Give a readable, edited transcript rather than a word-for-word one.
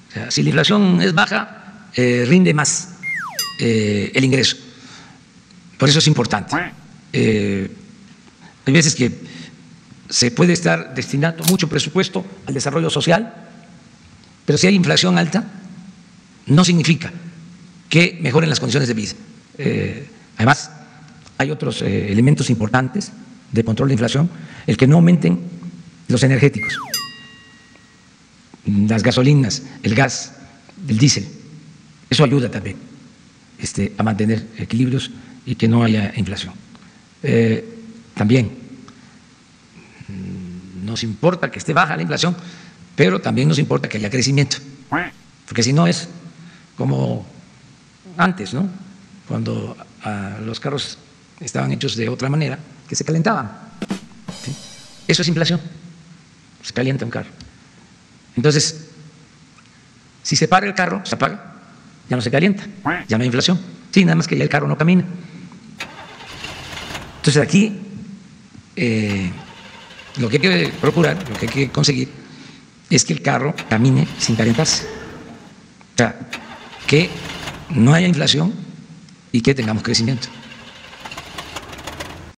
O sea, si la inflación es baja, rinde más el ingreso. Por eso es importante. Hay veces que se puede estar destinando mucho presupuesto al desarrollo social, pero si hay inflación alta, no significa que mejoren las condiciones de vida. Además, hay otros elementos importantes de control de inflación, el que no aumenten los energéticos, las gasolinas, el gas, el diésel. Eso ayuda también a mantener equilibrios y que no haya inflación. También nos importa que esté baja la inflación, pero también nos importa que haya crecimiento, porque si no es como antes, ¿no? Cuando los carros estaban hechos de otra manera, que se calentaban. ¿Sí? Eso es inflación, se calienta un carro. Entonces, si se para el carro, se apaga, ya no se calienta, ya no hay inflación. Sí, nada más que ya el carro no camina. Entonces aquí lo que hay que procurar, lo que hay que conseguir es que el carro camine sin calentarse. O sea, que no haya inflación y que tengamos crecimiento.